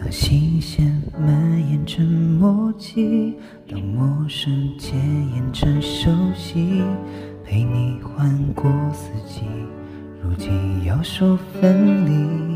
当新鲜蔓延成默契，当陌生检验成熟悉，陪你换过四季，如今要说分离。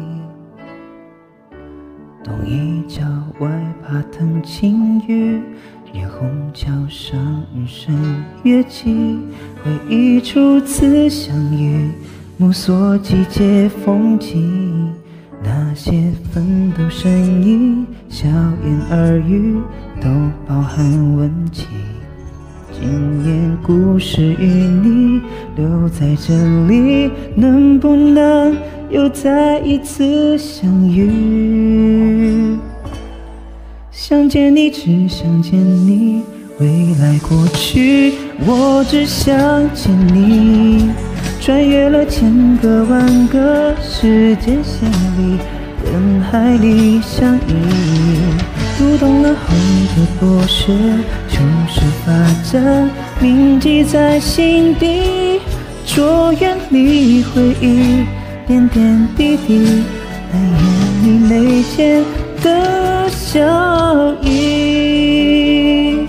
东一角外爬藤青雨，霓虹桥上日升月起，回忆初次相遇，目所季节风景，那些奋斗身影，笑言耳语，都饱含温情。今年故事与你留在这里，能不能又再一次相遇？想见你，只想见你，未来过去，我只想见你。穿越了千个万个时间线里，人海里相依，读懂了后的博学，处世法则铭记在心底，着眼里回忆点点滴滴，但眼里眉间的笑意。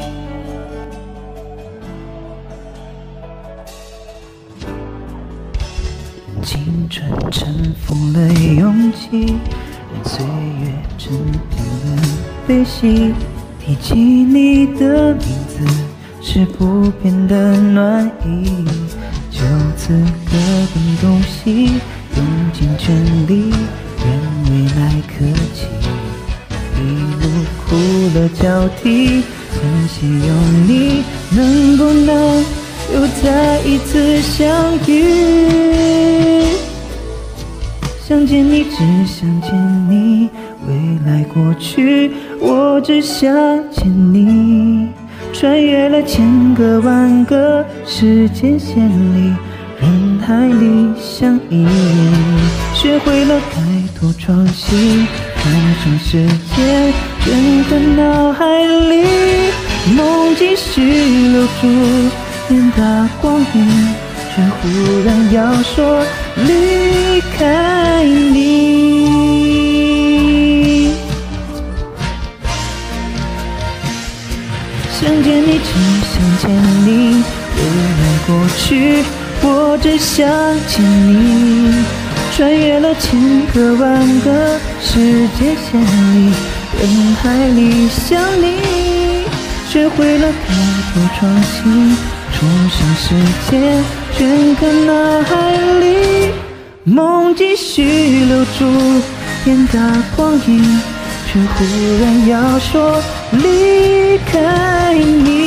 青春沉浮了勇气，任岁月沉淀了悲喜，提起你的名字是不变的暖意，就此各奔东西，用尽全力，愿未来可期。一路哭了交替，很谢有你，能不能又再一次相遇？想见你，只想见你，未来过去，我只想见你。穿越了千个万个时间线里，人海里相依，学会了开拓创新，看穿世界，镌刻脑海里，梦继续留住，眼大光影，却忽然要说离开你。想见你，只想见你，未来过去，我只想见你。穿越了千个万个时间线里，人海里想你，学会了开拓创新，重上世界，镌刻脑海里，梦继续留住，眼大光影，却忽然要说离开你。